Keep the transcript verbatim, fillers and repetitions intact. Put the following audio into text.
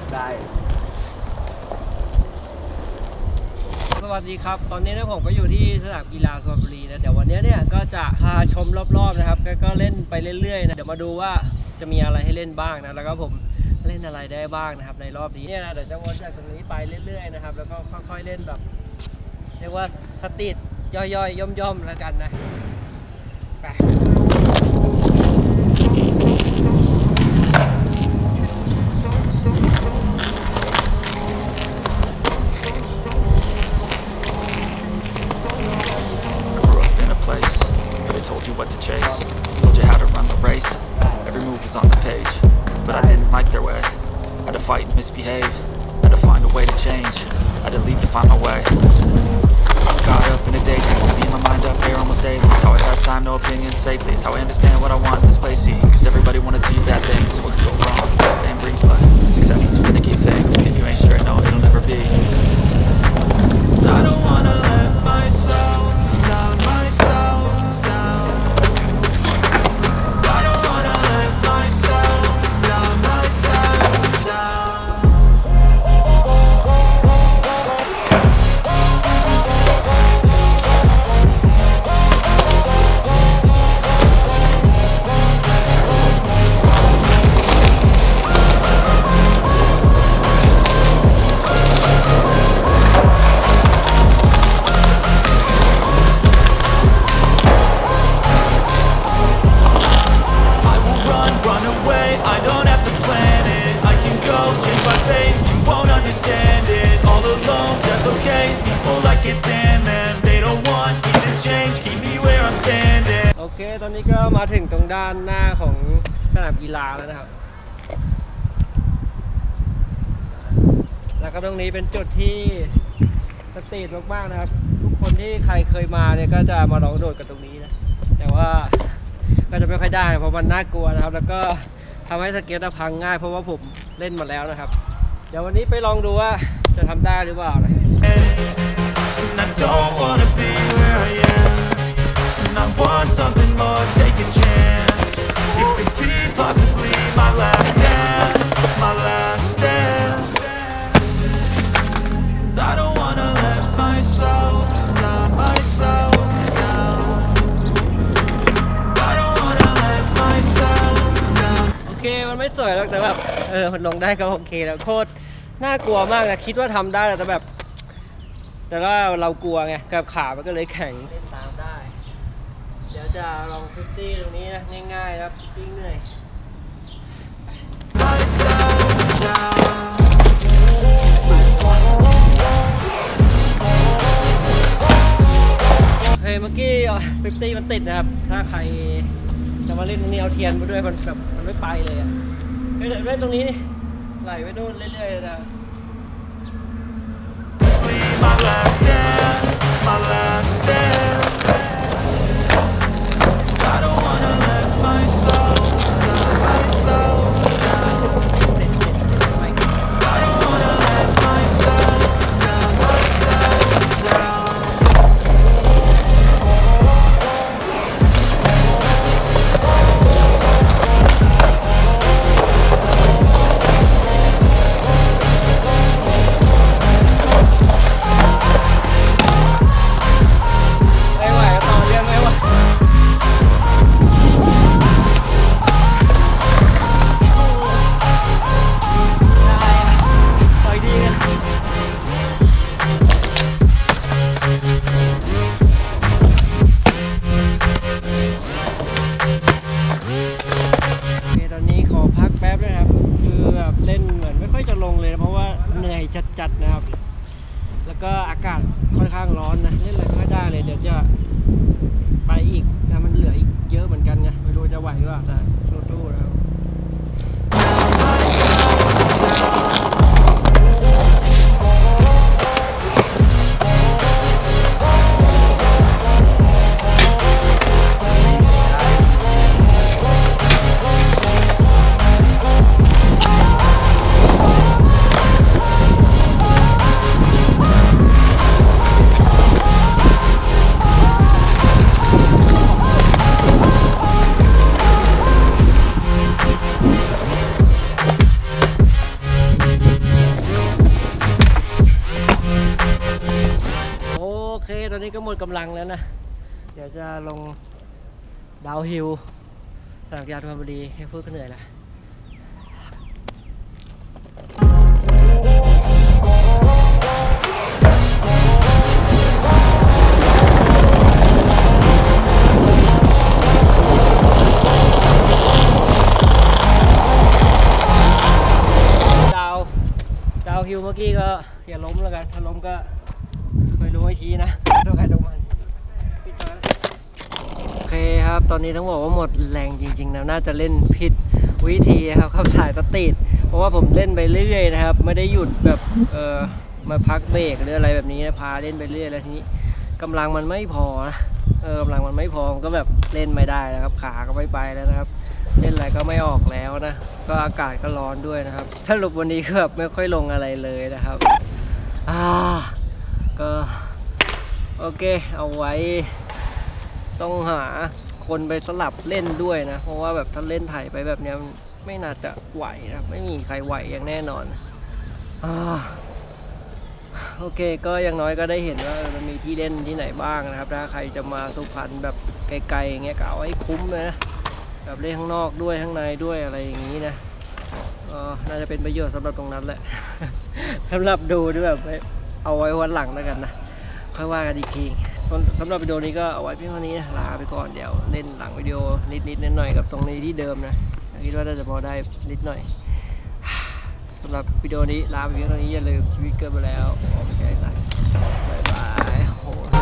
ได้สวัสดีครับตอนนี้นะผมก็อยู่ที่สนามกีฬาสุพรรณบุรีนะเดี๋ยววันนี้เนี่ยก็จะพาชมรอบๆนะครับก็เล่นไปเรื่อยๆนะเดี๋ยวมาดูว่าจะมีอะไรให้เล่นบ้างนะแล้วก็ผมเล่นอะไรได้บ้างนะครับในรอบนี้เนี่ยนะเดี๋ยวจะวนจากตรงนี้ไปเรื่อยๆนะครับแล้วก็ค่อยๆเล่นแบบเรียกว่าสตรีทย่อยๆย่อมๆแล้วกันนะไป Told you what to chase, told you how to run the race. Every move was on the page, but I didn't like their way. Had to fight and misbehave, had to find a way to change. Had to leave to find my way. Got up in a daydream, leave my mind up here almost daily. It's how I pass time, no opinions safely. It's how I understand what I want in this place. See, cause everybody wanna tell you bad things. What could go wrong? Fame brings, but success is a finicky thing. If you ain't sure, no, it'll never be. I don't wanna let myself down myself.โอเคตอนนี้ก็มาถึงตรงด้านหน้าของสนามกีฬาแล้วนะครับแล้วก็ตรงนี้เป็นจุดที่สตรีทมากๆนะครับทุกคนที่ใครเคยมาเนี่ยก็จะมาลองโดดกันตรงนี้นะแต่ว่าก็จะไม่ค่อยได้เพราะมันน่ากลัวนะครับแล้วก็ทำให้สเก็ตพังง่ายเพราะว่าผมเล่นมาแล้วนะครับเดี๋ยววันนี้ไปลองดูว่าจะทำได้หรือเปล่านะI want something more, take a chance. It could be possibly my last dance, my last dance. I don't wanna let myself down, myself down. I don't wanna let myself down. โอเคมันไม่สวยหรอกแต่แบบเออมันลงได้ก็โอเคแล้วโคตรน่ากลัวมากนะคิดว่าทำได้แต่แบบแต่ว่าเรากลัวไงกับขามันก็เลยแข็งเล่นตามได้เดี๋ยวจะลองฟิฟตี้ตรงนี้นะง่ายๆครับฟิฟตี้เหนื่อยโอเคเมื่อกี้ฟิฟตี้มันติดนะครับถ้าใครจะมาเล่นตรงนี้เอาเทียนมาด้วยมันแบบมันไม่ไปเลยอ่ะเล่นตรงนี้นี่ไหลไปนู่นเรื่อยๆนะMy last dance, my last dance. I don't wanna let myself down, myself down. I don't wanna let myself down, myself down. จัดๆนะครับแล้วก็อากาศค่อนข้างร้อนนะเล่นอะไรไม่ได้เลยเดี๋ยวจะไปอีกนะมันเหลืออีกเยอะเหมือนกันไงไม่รู้จะไหวหรือเปล่าแต่สู้ๆนะครับก็หมดกำลังแล้วนะเดี๋ยวจะลงดาวฮิลสนามกีฬาสุพรรณบุรีแค่พูดก็เหนื่อยละดาวฮิลเมื่อกี้ก็อย่าล้มแล้วกันถ้าล้มก็ไม่รู้ให้ชี้นะต้องใครต้องมันโอเคครับตอนนี้ต้องบอกว่าหมดแรงจริงๆนะน่าจะเล่นผิดวิธีครับเข้าสายสตีดเพราะว่าผมเล่นไปเรื่อยๆนะครับไม่ได้หยุดแบบเออมาพักเบรกหรืออะไรแบบนี้นะพาเล่นไปเรื่อยแล้วทีนี้กำลังมันไม่พอนะเออกำลังมันไม่พอก็แบบเล่นไม่ได้นะครับขาก็ไม่ไปแล้วนะครับเล่นอะไรก็ไม่ออกแล้วนะก็อากาศก็ร้อนด้วยนะครับสรุปวันนี้ก็แบบไม่ค่อยลงอะไรเลยนะครับอ่าก็โอเคเอาไว้ต้องหาคนไปสลับเล่นด้วยนะเพราะว่าแบบถ้าเล่นไถไปแบบนี้ไม่น่าจะไหวนะไม่มีใครไหวอย่างแน่นอนอ่าโอเคก็อย่างน้อยก็ได้เห็นว่ามันมีที่เล่นที่ไหนบ้างนะครับถ้าใครจะมาสุพรรณแบบไกลๆอย่างเงี้ยก็เอาให้คุ้มเลยนะแบบเล่นข้างนอกด้วยข้างในด้วยอะไรอย่างนี้นะก็น่าจะเป็นประโยชน์สำหรับตรงนั้นแหละ สำหรับดูด้วยแบบเอาไว้วันหลังแล้วกันนะค่อยว่ากันอีกทีสำหรับวิดีโอนี้ก็เอาไว้เพียงเท่านี้ลาไปก่อนเดี๋ยวเล่นหลังวิดีโอนิดๆหน่อยๆกับตรงนี้ที่เดิมนะคิดว่าน่าจะพอได้นิดหน่อยสำหรับวิดีโอนี้ลาไปเพียงเท่านี้อย่าลืมชีวิตเกินไปแล้วออกไปใช้สายบายบายโห